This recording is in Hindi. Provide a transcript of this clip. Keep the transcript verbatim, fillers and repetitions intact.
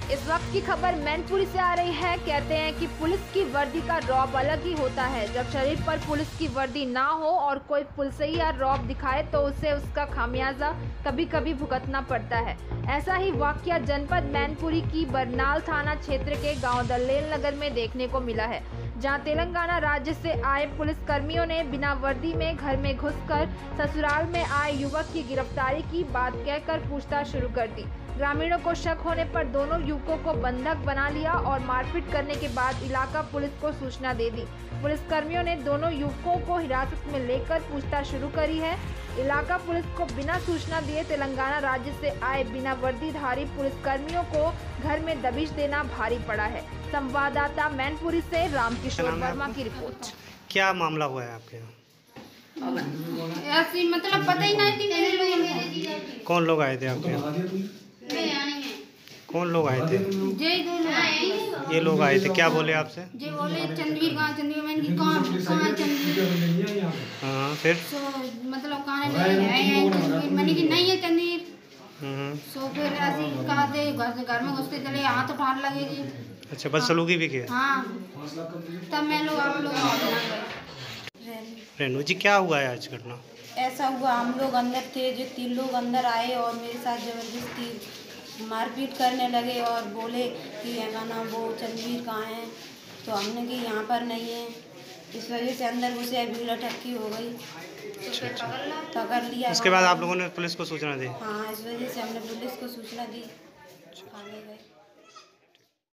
इस वक्त की खबर मैनपुरी से आ रही है। कहते हैं कि पुलिस की वर्दी का रौब अलग ही होता है। जब शरीर पर पुलिस की वर्दी ना हो और कोई पुलिसैया रौब दिखाए तो उसे उसका खामियाजा कभी कभी भुगतना पड़ता है। ऐसा ही वाकया जनपद मैनपुरी की बरनाल थाना क्षेत्र के गांव दलेल नगर में देखने को मिला है, जहां तेलंगाना राज्य से आए पुलिस कर्मियों ने बिना वर्दी में घर में घुसकर ससुराल में आए युवक की गिरफ्तारी की बात कहकर पूछताछ शुरू कर दी। ग्रामीणों को शक होने पर दोनों युवकों को बंधक बना लिया और मारपीट करने के बाद इलाका पुलिस को सूचना दे दी। पुलिस कर्मियों ने दोनों युवकों को हिरासत में लेकर पूछताछ शुरू करी है। इलाका पुलिस को बिना सूचना दिए तेलंगाना राज्य से आए बिना वर्दीधारी पुलिस कर्मियों को घर में दबिश देना भारी पड़ा है। संवाददाता मैनपुरी से रामकिशोर वर्मा की रिपोर्ट। क्या मामला हुआ है आपके यहाँ? ऐसी मतलब पता ही नहीं कि मेरे लोग कौन लोग आए थे आपके यहाँ? कौन लोग आए थे? जय दो लोग ये लोग आए थे, क्या बोले आपसे? जय बोले चंद्रवीर कहाँ चंद्रवीर मैंने की कहाँ कहाँ चंद्रवीर। हाँ, फिर सो मतलब कहाँ नहीं है चंद्रवीर मैंने की नहीं है चंद्रवीर। हम्म, सो फिर ऐसे कहा थे घर घर में घुसते चले यहाँ तो ठान लगेगी। अच्छा, बदसलूकी भी किया? हाँ तब मैं लोग आप लोग गए। रेनू जी, क्या हुआ है आज घटना? ऐसा हुआ, हम लोग अंदर थे, जो तीन लोग अंदर आए और मेरे साथ ज़बरदस्ती मारपीट करने लगे और बोले कि है का नाम वो चंद्रवीर कहाँ है, तो हमने कि यहाँ पर नहीं है। इस वजह से अंदर घुसे, भीड़ ठक्की हो गई तो फिर पकड़ लिया। उसके बाद आप लोगों ने पुलिस को सूचना दी? हाँ, इस वजह से हमने पुलिस को सूचना दी, आगे गए।